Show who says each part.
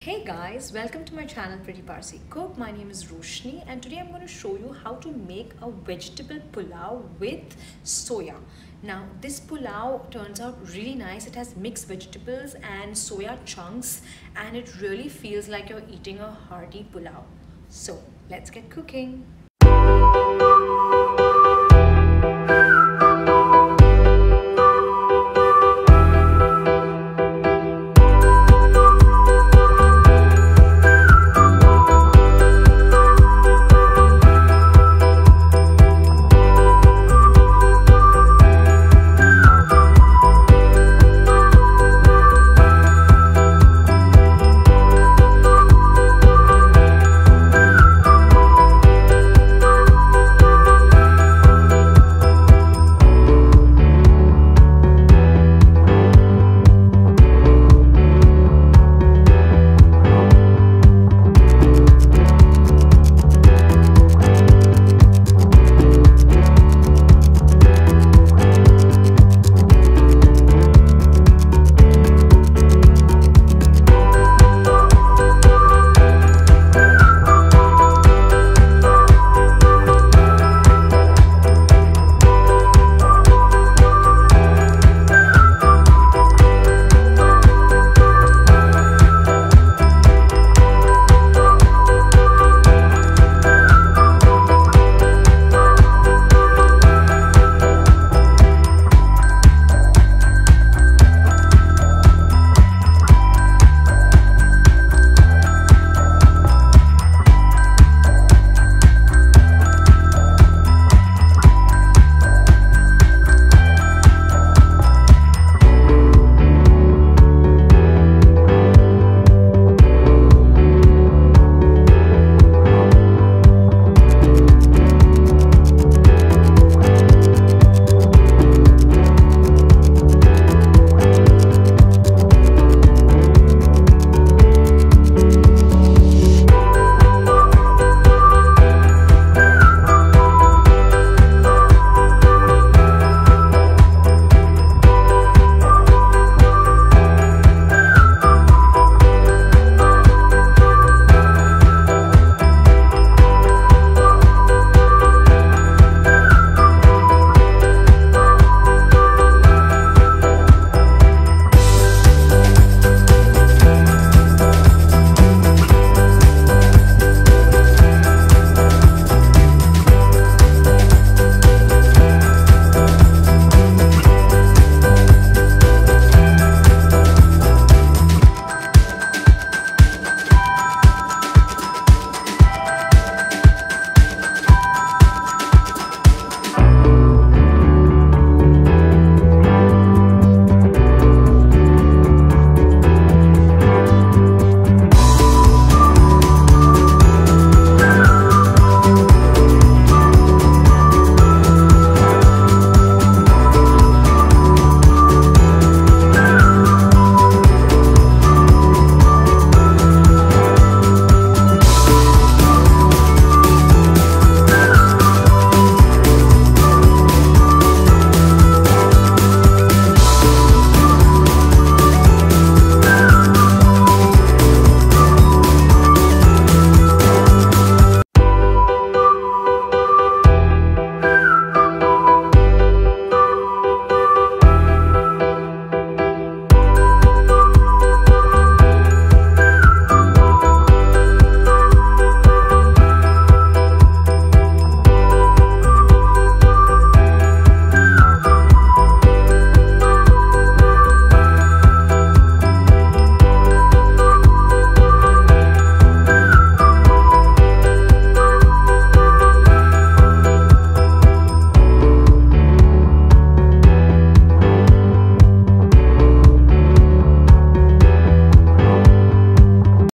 Speaker 1: Hey guys, welcome to my channel Pretty Parsi Cook. My name is Roshni and today I'm going to show you how to make a vegetable pulao with soya. Now this pulao turns out really nice. It has mixed vegetables and soya chunks and it really feels like you're eating a hearty pulao. So let's get cooking.